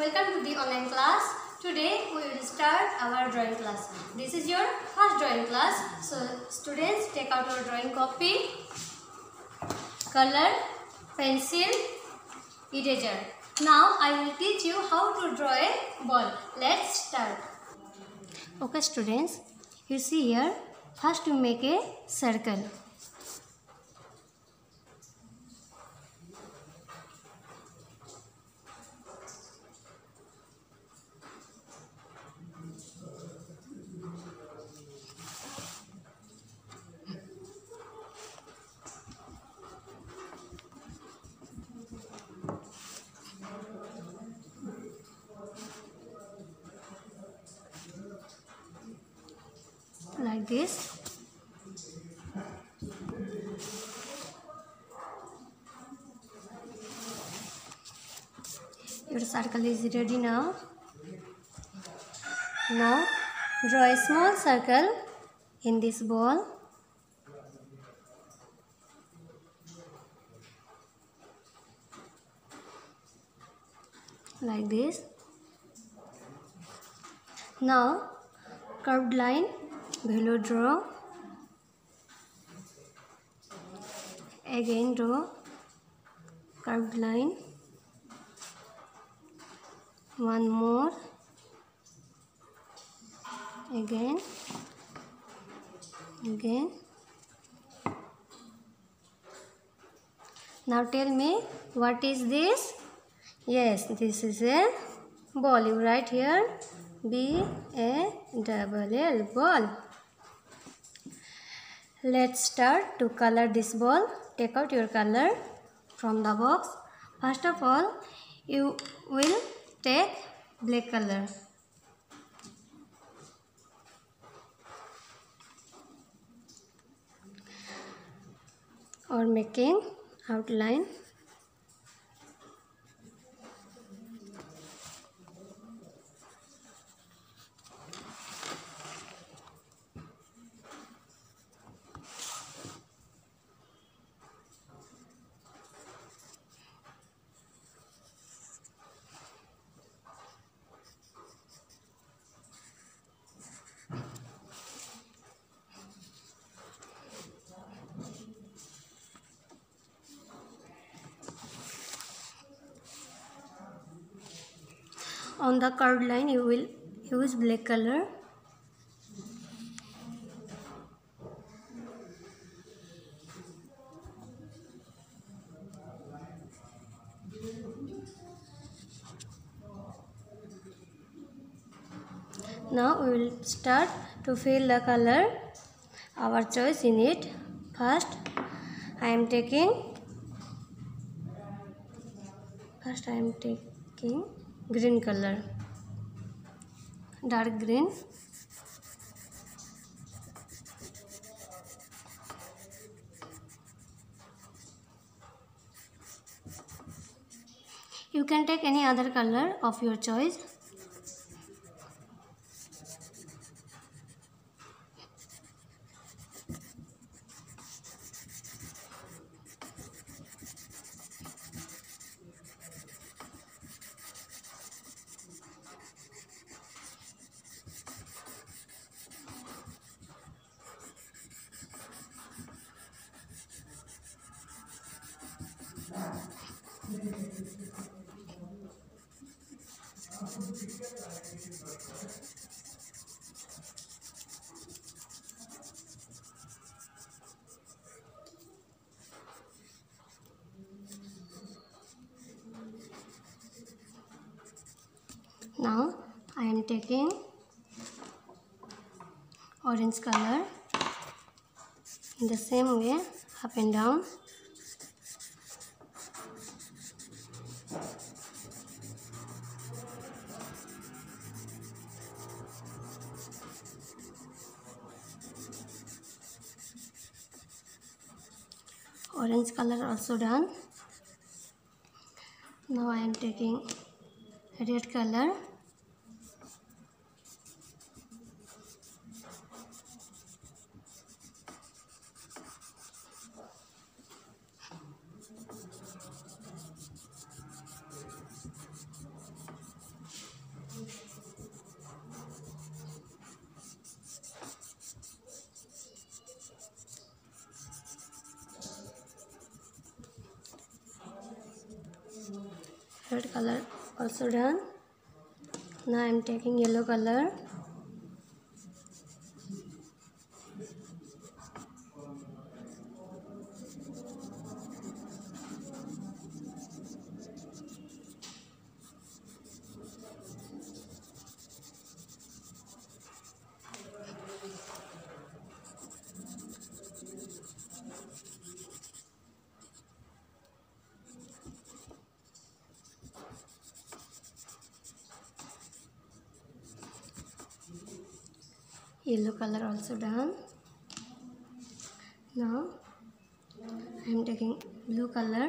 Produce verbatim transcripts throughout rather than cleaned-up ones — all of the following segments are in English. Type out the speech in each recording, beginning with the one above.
welcome to the online class. Today we will start our drawing class. This is your first drawing class. So students, take out your drawing copy, color, pencil, eraser. Now I will teach you how to draw a ball. Let's start. Okay students, you see here, first you make a circle. Like this. Your circle is ready now. Now draw a small circle in this ball. Like this. Now curved line below draw. Again draw curved line. One more. Again. Again. Now tell me, what is this? Yes, this is a ball. You write here B A double L, ball. Let's start to color this ball. Take out your color from the box. First of all, you will take black color. Or making outline. On the curved line, you will use black color. Now we will start to fill the color, our choice in it. First, I am taking. First, I am taking green color, dark green. You can take any other color of your choice. Now I am taking orange color in the same way, up and down. Orange color also done. Now I am taking red color. red color also done. Now I am taking yellow color. Yellow color also done. Now I am taking blue color.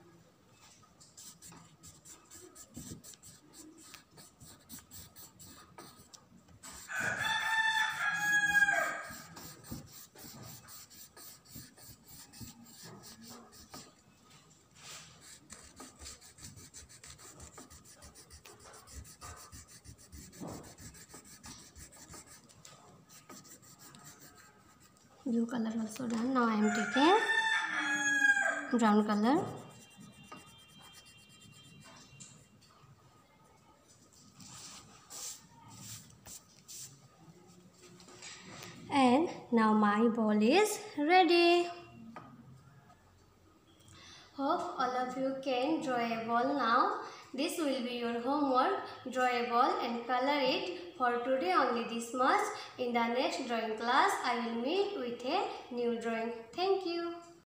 Blue color also done. Now I am taking brown color. And now my ball is ready. Hope all of you can draw a ball now. This will be your homework. Draw a ball and color it. For today only this much. In the next drawing class, I will meet with a new drawing. Thank you.